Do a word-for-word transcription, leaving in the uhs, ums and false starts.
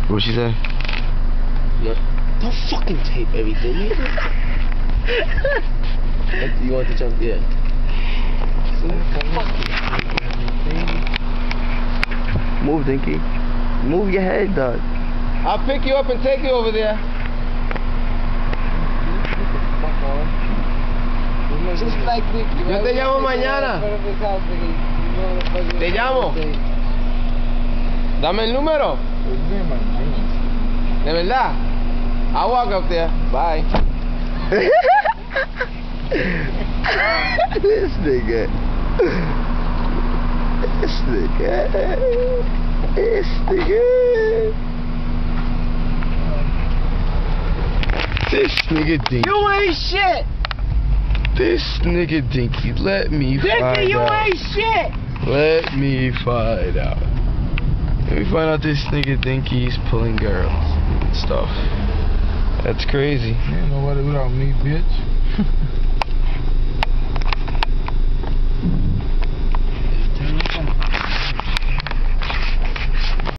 What'd she say? No. Don't fucking tape everything, nigga. You want to jump? Yeah. Move, Dinky. Move your head, dog. I'll pick you up and take you over there. Just like Dinky. Yo te llamo mañana. Te llamo. Dame el número. De verdad. I'll walk up there. Bye. This nigga. This nigga. This nigga. This nigga Dinky. You ain't shit. This nigga Dinky. Let me Dinky, find you out. ain't shit. Let me find out. Let me find out this nigga Dinky's pulling girls and stuff. That's crazy. Ain't nobody without me, bitch.